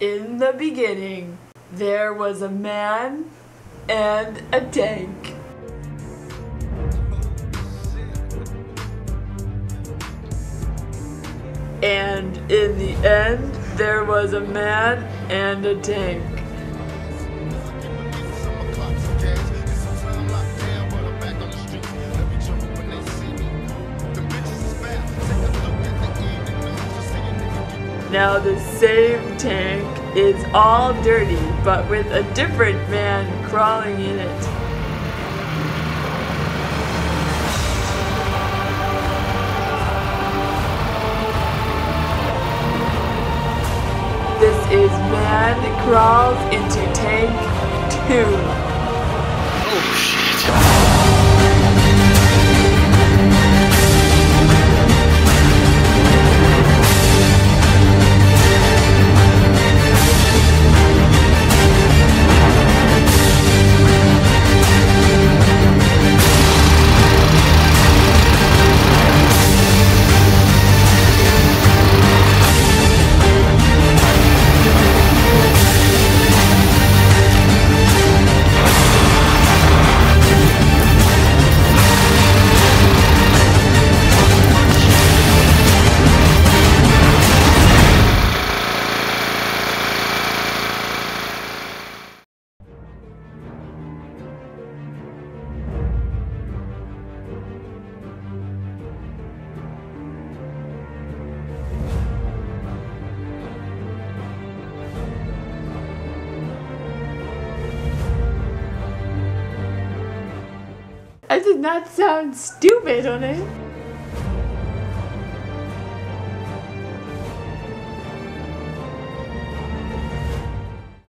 In the beginning, there was a man and a tank. And in the end, there was a man and a tank. Now the same tank is all dirty, but with a different man crawling in it. This is Man Crawls into Tank 2. Oh shit. I did not sound stupid on it.